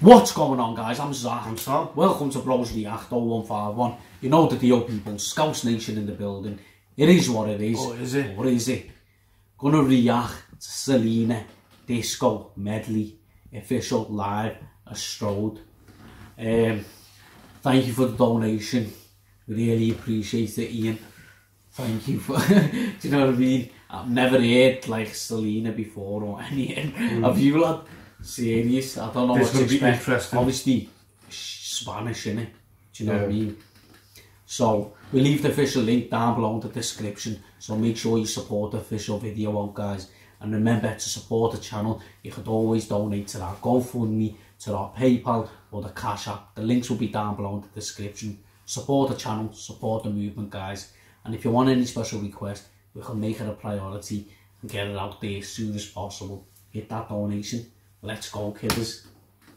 What's going on, guys? I'm Zach. I'm Sam. Welcome to Bros React 0151. You know the deal, people. Scouse Nation in the building. It is what it is. Oh, is it? What is it? Gonna react to Selena Disco Medley. Official live Astrode. Thank you for the donation. We really appreciate it, Ian. Thank you for... do you know what I mean? I've never heard like Selena before or anything. Have you, lad? Serious? I don't know what to expect. Obviously, Spanish, innit? Do you know what I mean? So, we'll leave the official link down below in the description. So make sure you support the official video out, guys. And remember to support the channel. You could always donate to our GoFundMe, to our PayPal or the Cash App. The links will be down below in the description. Support the channel, support the movement, guys. And if you want any special request, we can make it a priority and get it out there as soon as possible. Hit that donation. Let's go, kidders.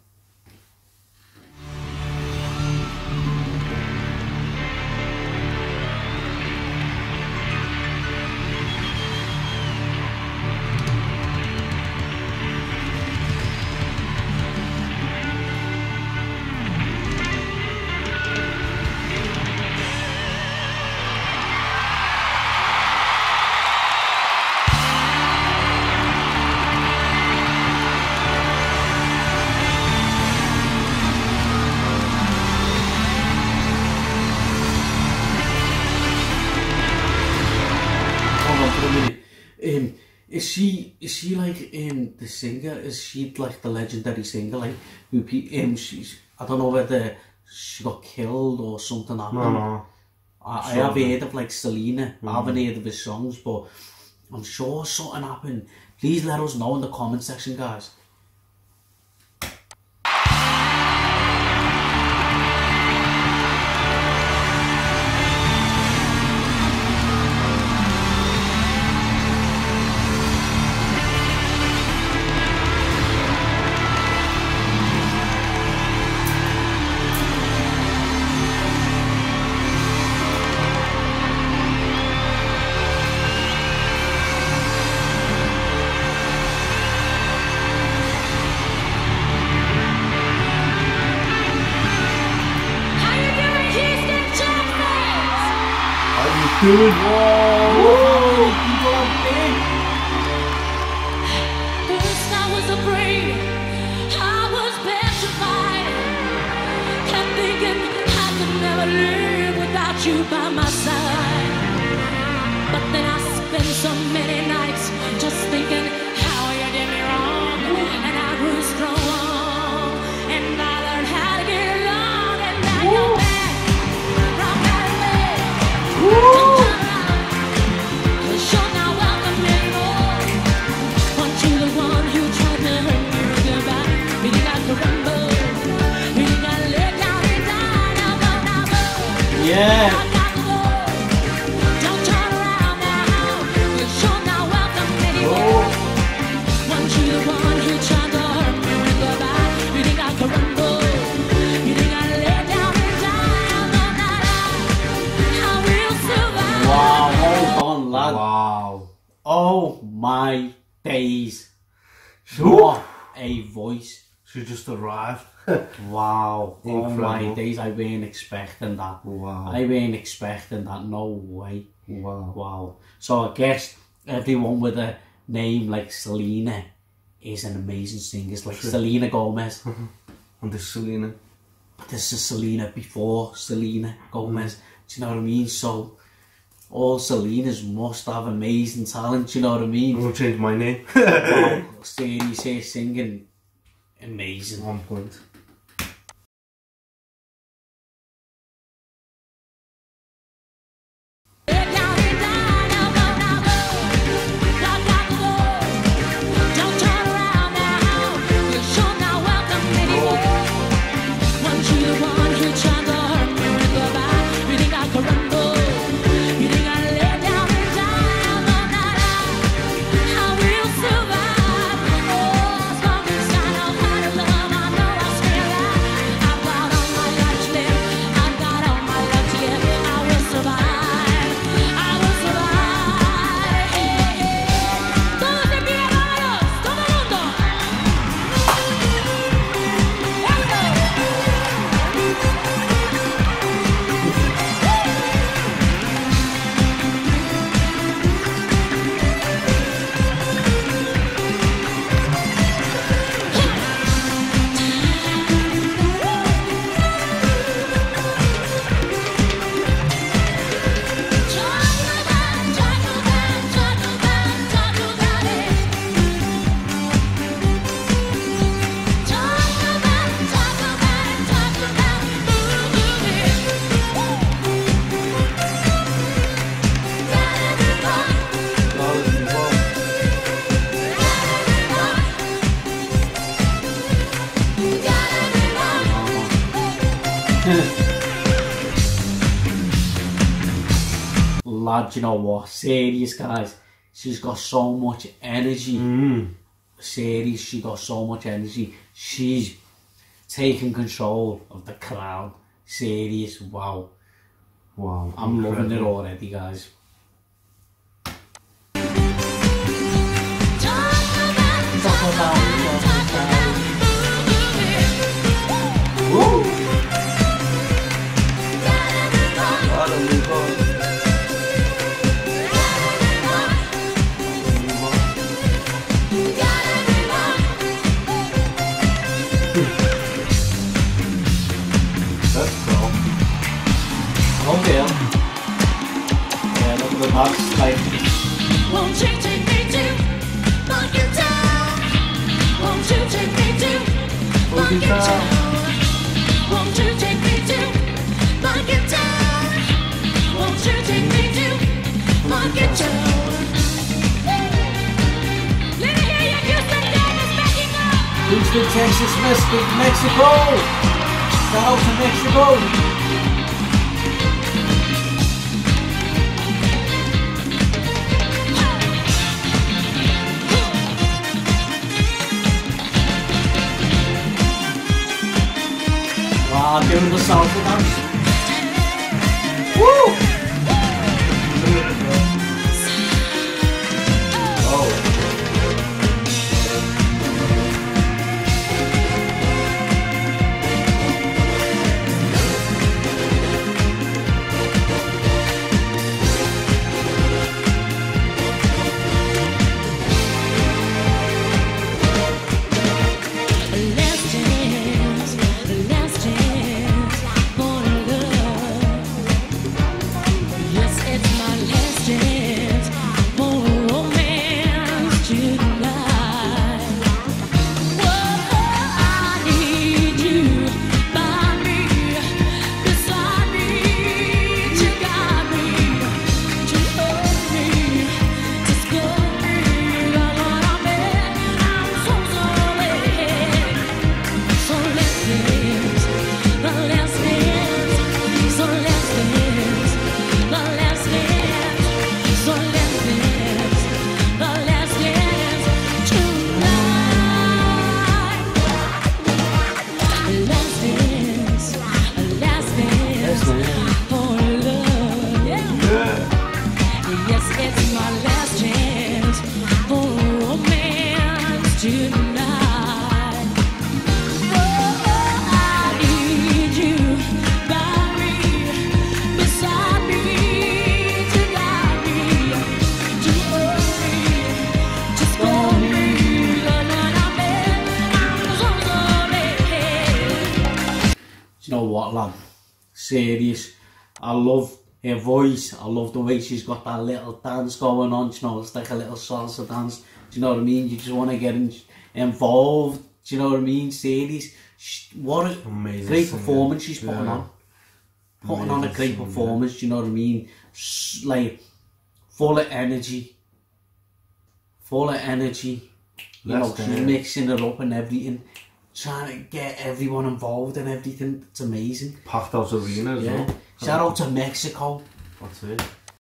Is she like the singer? Is she like the legendary singer? Like who? She's, I don't know whether she got killed or something happened. No. I have heard of like Selena. I haven't heard of his songs, but I'm sure something happened. Please let us know in the comment section, guys. Good. Whoa! People are big. First I was afraid, I was petrified, kept thinking I could never live without you by my side. But then I spent so many nights just thinking how you did me wrong, and I grew strong, and I learned how to get along, and now you're back from that way. Yeah. Don't turn around now, 'cause you're not welcome anymore. Weren't you the one who tried to hurt me when goodbye? You think I could rumble? You think I lay down and die? No, I will survive. Wow, hold on, lad. Wow. Oh my days. What a voice. She just arrived. Wow. Oh Incredible. my days, I weren't expecting that. Wow. I weren't expecting that, no way. Wow. Wow. So I guess everyone with a name like Selena is an amazing singer. It's like Selena Gomez. And this Selena. This is Selena before Selena Gomez. Do you know what I mean? So all Selenas must have amazing talent, do you know what I mean? I'm gonna change my name. Wow. Series here singing amazing. 1 point. I will survive. Oh, as long as I know how to love, I know I'll stay. Lad, you know what? Serious, guys. She's got so much energy. Serious, she got so much energy. She's taking control of the crowd. Serious, wow. Wow. I'm loving it incredible. already, guys. Woo! Gotta move on. Let's go. Okay. Yeah, look at the box. Like, Won't you take me to Monkey Town? Won't you take me to Monkey Town? Won't you take me to Monkey Town? Won't you take me to Monkey Town? Let me hear you, Houston Davis backing up. Houston, Texas, Mexico. Shout out to Mexico. Doing the salsa dance. Woo! Last chance for love. you know what, lad? Serious. I love her voice. I love the way she's got that little dance going on. You know, it's like a little salsa dance. Do you know what I mean? You just want to get involved. Do you know what I mean? Serious. What a Amazing great singer. performance she's putting Yeah. on. Putting on a Amazing great singer. performance. Do you know what I mean? Like full of energy. Full of energy. You know, That's she's it. mixing it up and everything. Trying to get everyone involved and everything. It's amazing. Packed out arena as Yeah. well. Shout out to Mexico. That's it.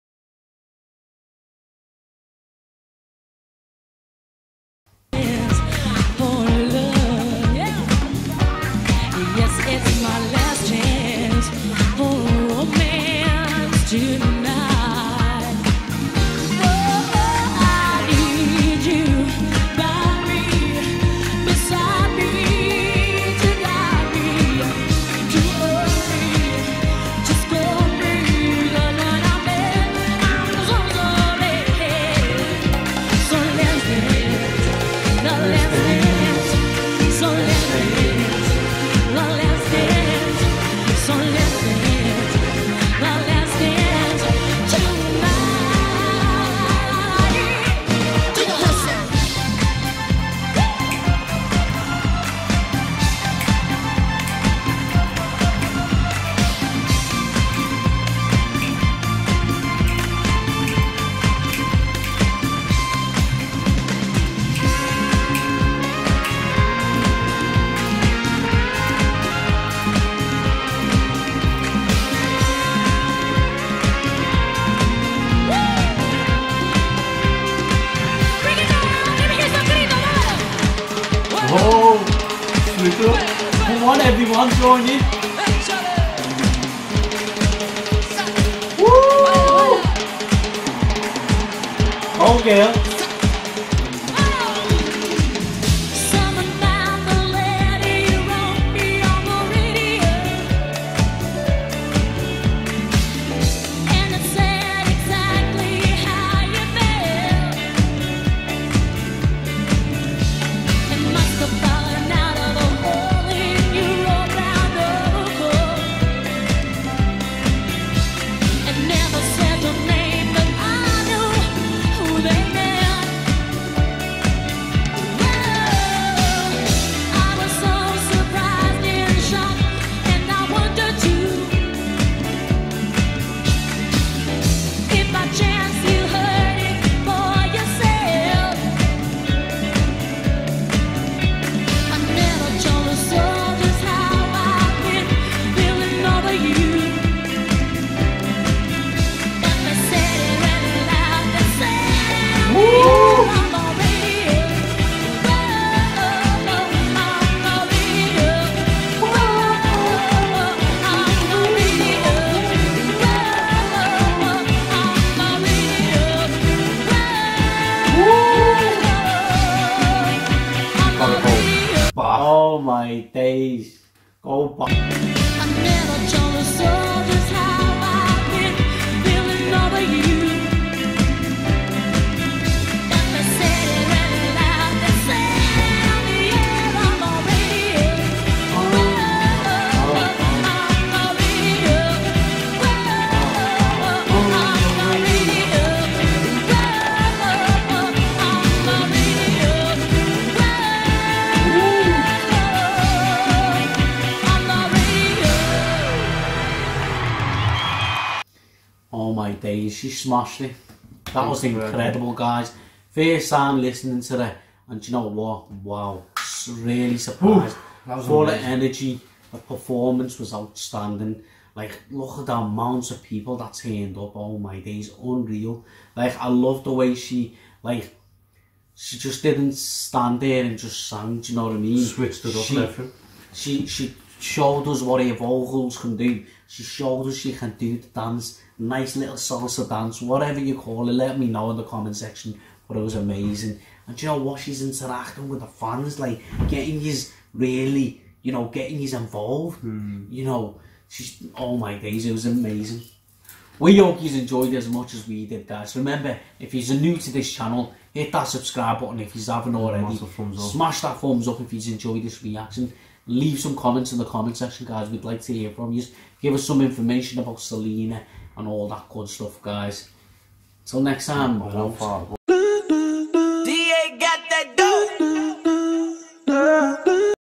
Yes, it's my last chance for romance tonight. Oh, I need you by me, beside me, to guide me, to hold me, to scold me. The night I met, I'm so sorry. So let's dance, the last dance. So let's dance, the last dance. Come on, everyone, join in. Woo! Oh, girl. Oh my days. Go back. I never told the soldiers how I've been feeling over you. And they said it really loud. They said it on the air, on the radio. On the radio. On the radio. Oh my days, she smashed it. That was incredible, guys. First time listening to it, and do you know what? Wow, really surprised. Full of energy. The performance was outstanding. Like, look at the amounts of people that turned up. Oh my days, unreal. Like, I love the way she just didn't stand there and just sang. Do you know what I mean? Switched it up and everything. She showed us what her vocals can do. She showed us she can do the dance. Nice little salsa dance, whatever you call it. Let me know in the comment section. But it was amazing. And do you know what? She's interacting with the fans, like getting his really, you know, getting his involved. You know, she's, oh my days, it was amazing. We hope you enjoyed it as much as we did, guys. Remember, if you're new to this channel, hit that subscribe button if you haven't already. Smash that thumbs up if you enjoyed this reaction. Leave some comments in the comment section, guys. We'd like to hear from you. Give us some information about Selena and all that good stuff, guys. Till next time.